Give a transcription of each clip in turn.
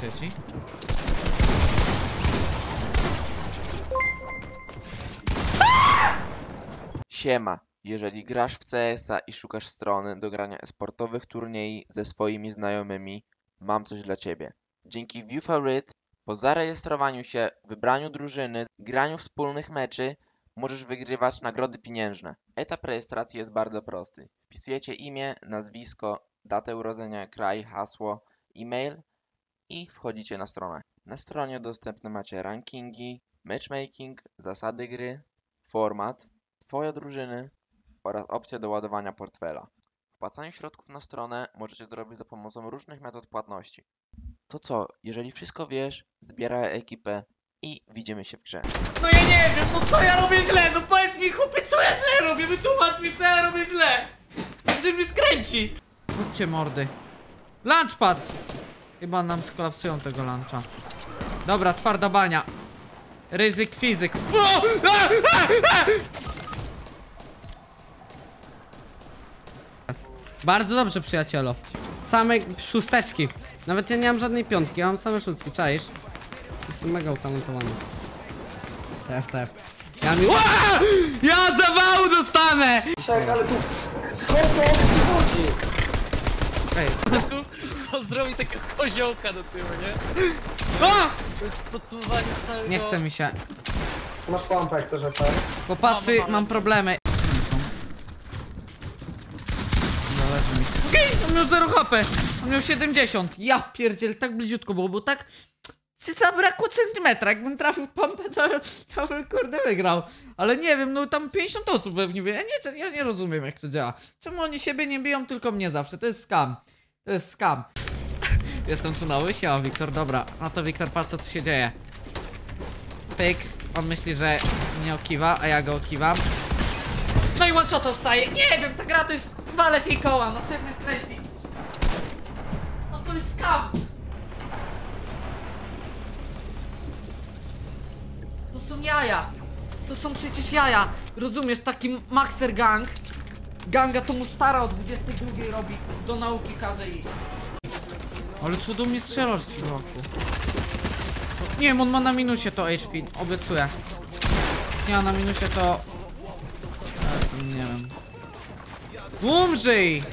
sieci. Siema, jeżeli grasz w CS-a i szukasz strony do grania sportowych turniej ze swoimi znajomymi, mam coś dla Ciebie. Dzięki ViewFavorite, po zarejestrowaniu się, wybraniu drużyny, graniu wspólnych meczy, możesz wygrywać nagrody pieniężne. Etap rejestracji jest bardzo prosty. Wpisujecie imię, nazwisko, datę urodzenia, kraj, hasło, e-mail i wchodzicie na stronę. Na stronie dostępne macie rankingi, matchmaking, zasady gry, format, Twoje drużyny oraz opcję do ładowania portfela. Wpłacanie środków na stronę możecie zrobić za pomocą różnych metod płatności. To co, jeżeli wszystko wiesz, zbieraj ekipę i widzimy się w grze. No ja nie wiem, no co ja robię źle? No powiedz mi, chłopie, co ja źle robię? Wytłumacz mi, co ja robię źle. Że mnie skręci. Chodźcie mordy. Launchpad. Chyba nam skolapsują tego luncha. Dobra, twarda bania. Ryzyk fizyk. O! Bardzo dobrze, przyjacielo. Same szósteczki. Nawet ja nie mam żadnej piątki, ja mam same szóstki, czaisz? Jestem mega utalentowany. TF. Ja zawału dostanę! Tak, ale tu... Skąd to przychodzi? Ej. Zrobi takiego koziołka do tyłu, nie? O! To jest podsumowanie całego... Nie chce mi się. Masz pompę, jak chcesz, SR? Chłopacy, mam problemy. Zależy mi. Okej, on miał 0 HP. On miał 70. Ja pierdziel, tak bliziutko było, bo tak... Zabrakło centymetra. Jakbym trafił w pompę, to bym kurde wygrał. Ale nie wiem, no tam 50 osób pewnie wie. Ja nie rozumiem, jak to działa. Czemu oni siebie nie biją, tylko mnie zawsze? To jest scam. To jest scam. Jestem tu nowy, siema Wiktor, dobra. No to Wiktor, patrz co tu się dzieje. Pyk, on myśli, że mnie okiwa, a ja go okiwam. No i one shot dostaje. Nie wiem, ta gra to jest wale fikoła, no przecież mnie skręci. No to jest scam. To są jaja. To są przecież jaja. Rozumiesz, taki Maxer gang. Ganga to mu stara o 22 robi. Do nauki każe iść. Ale co do mnie strzelasz, człowieku? Nie wiem, on ma na minusie to HP, obiecuję. Nie ma na minusie to... Teraz nie wiem. Umrzyj!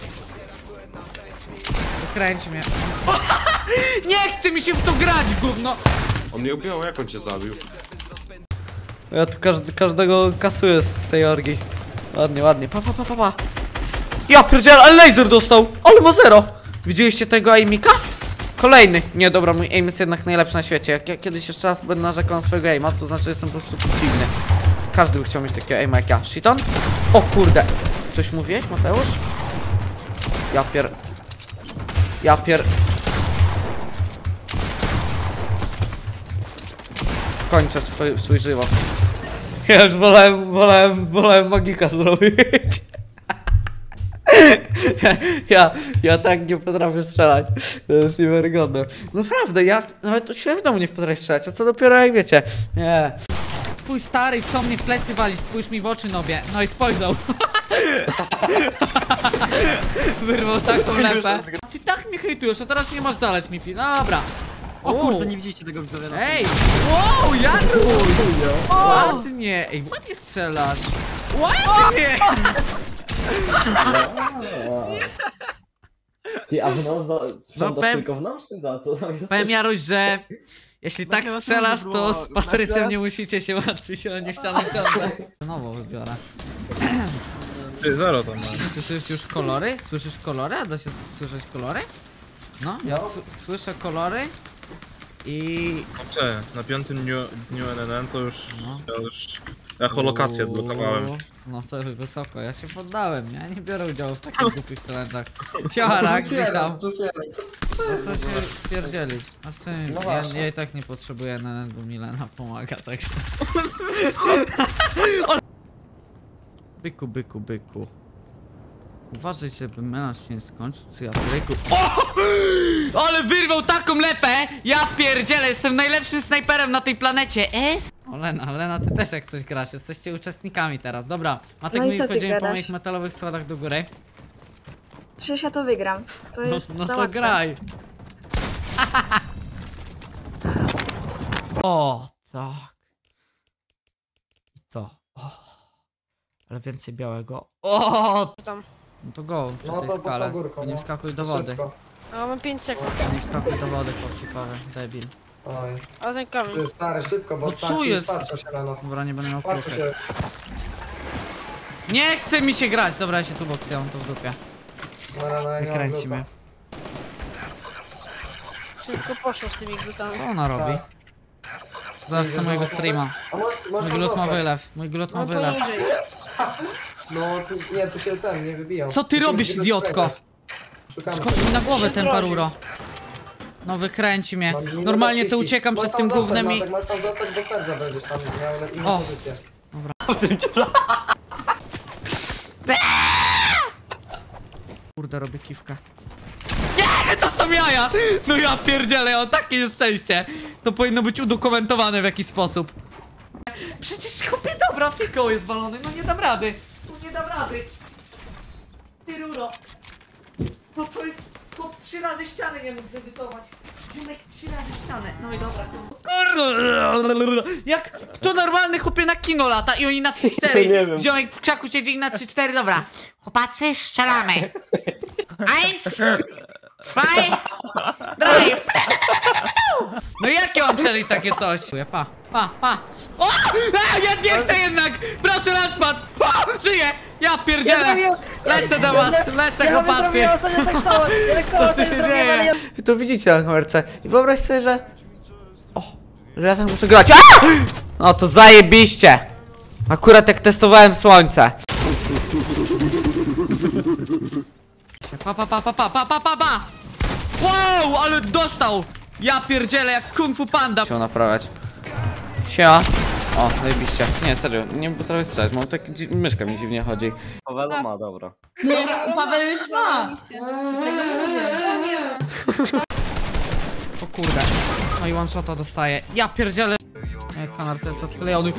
Wykręć mnie. Nie chce mi się w to grać, gówno! On mnie ubił, jak on cię zabił? Ja tu każdego kasuję z tej orgi. Ładnie. Pa. Ja pierdzielę, ale laser dostał! Ale ma 0! Widzieliście tego aimika? Kolejny! Nie, dobra, mój aim jest jednak najlepszy na świecie. Jak ja kiedyś jeszcze raz będę narzekał na swojego aima, to znaczy, że jestem po prostu przeciwny. Każdy by chciał mieć takiego aima jak ja. Shiton? O kurde! Coś mówiłeś, Mateusz? Ja pier... Kończę swój żywot. Ja już wolałem magika zrobić. Ja tak nie potrafię strzelać. To jest niewiarygodne. Naprawdę, ja nawet u siebie w domu nie potrafię strzelać, a co dopiero jak wiecie. Nie. Twój stary, co mnie w plecy wali, spójrz mi w oczy, nobie. No i spojrzał. Wyrwał taką lepę. Ty tak mnie hejtujesz, a teraz nie masz zalet, Mipi. Dobra. O kurde, nie widzicie tego widzowie. Ej! Wow, Janusz! Ładnie! Ej, ładnie strzelasz! Ładnie! Ty, a w nos sprzątasz powiem- tylko w nos, czy za co tam jesteś? Powiem Jaruś, że jeśli tak strzelasz, to z Patrycem nie musicie się martwić o niechcianą ciążę. Znowu wybiorę. Ty, 0 tam masz. Słyszysz już kolory? Słyszysz kolory? A da się słyszeć kolory? No, ja słyszę kolory. I... Kurczę, na 5. dniu NNN to już... Ja holokację odblokowałem. No to wysoko, ja się poddałem, ja nie biorę udziału w takich głupich challenge'ach. Siema Rak, witam. No co się stwierdzielić? A w sumie No ja właśnie. i tak nie potrzebuję NNN, bo Milena pomaga, także... Byku. Uważaj, żeby melanż się nie skończył, co ja tryku. Ale wyrwał taką lepę! Ja pierdzielę, jestem najlepszym snajperem na tej planecie. Lena, ty też jak coś grasz, jesteście uczestnikami teraz, dobra. Matek, No i my co ty wchodzimy po gadasz? moich metalowych schodach do góry. Przecież ja to wygram. To jest No za to łatwe. graj. O, tak. I to. O. Ale więcej białego. O! Tam. No to go przy No tej to pod skale. tą górką, Nie no. wskakuj do wody. Szybko. A mam 5 sekund. Nie wskakuj do wody, chłopczykowy. Debil. Oj. A ten kamień. Ty stary, szybko, bo No co patrzą- jest? patrzą się na nas. Dobra, nie będę miał Patrzą kruchek. się. Nie chce mi się grać! Dobra, ja się tu boksję, mam to w dupie. No, ja nie mam Wykręci mnie. Szybko poszło z tymi glutami. Co ona robi? Tak. Zaraz chcę mojego streama. A masz Mój tam glut ma zostać. wylew. Mój glut ma No wylew. poniżej. No, tu, nie, tu się ten, nie wybijał. Co ty Tu się robisz, nie idiotko? wyskakać. Szukamy Skocz mi cię. na głowę Się ten broni. paruro. No wykręci mnie. Mam minutę Normalnie to 30. uciekam Możesz przed tam tym zostać, gównem i... Matek, Możesz tam zostać, bo serca będziesz tam miał inną O. pozycję. Kurde, robię kiwkę. Nie, to są jaja! No ja pierdzielę, o takie już szczęście. To powinno być udokumentowane w jakiś sposób. Przecież chłopie, dobra, fikoł jest walony, no nie dam rady. No nie dam rady. Ty ruro. No to jest... Chłop 3 razy ściany nie mógł zedytować. Ziomek 3 razy ścianę. No i dobra. Kurde. Jak kto normalny chłopie na kino lata i oni na 3-4. Ziomek w krzaku siedzi i na 3-4, dobra. Chłopacy, strzelamy. 1, 2, 3. No jak ja mam przeżyć takie coś? Pa, pa. O! A, ja nie chcę jednak! Proszę, Launchpad! O! Żyję! Ja pierdzielę! Lecę do was, lecę chłopacy! Co tu się dzieje? Wy to widzicie na kamerce. I wyobraź sobie, że... O! Że ja tam muszę grać. A! No to zajebiście! Akurat jak testowałem słońce. Pa! Wow, ale dostał! Ja pierdzielę jak Kung Fu Panda! Chciał naprawiać. Siema. O, zajebiście. Nie, serio, nie potrafię strzelać, mam tak... myszka mi dziwnie chodzi. Pawelo ma, dobra. Nie, Paweł już ma. O kurde. No i one shota dostaje. Ja pierdzielę. Ej, kanar to jest odklejony.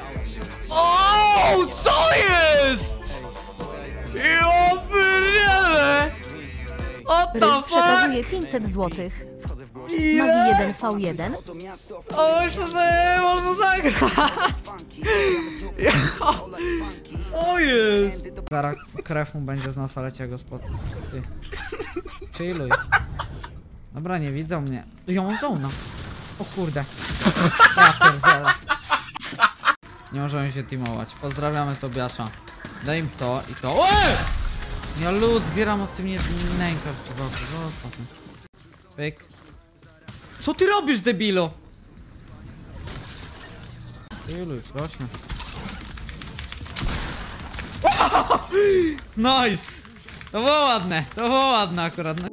O, co jest? Ja pierdzielę! What the Rys fuck? przekazuje 500 złotych. Ile? Magi 1v1. O, myślę, że można zagrać. Ja, co jest? Zaraz krew mu będzie z nosa leciał spod... Ty. Chilluj. Dobra, nie widzą mnie. Ją zona. O kurde. Ja pierdzielę. Nie możemy się teamować. Pozdrawiamy Tobiasza. Daj im to i to. Oj! Ja lód zbieram od tym jednego. Pyk. Co ty robisz, debilu? Chilluj, proszę. Nice! To było ładne akurat. No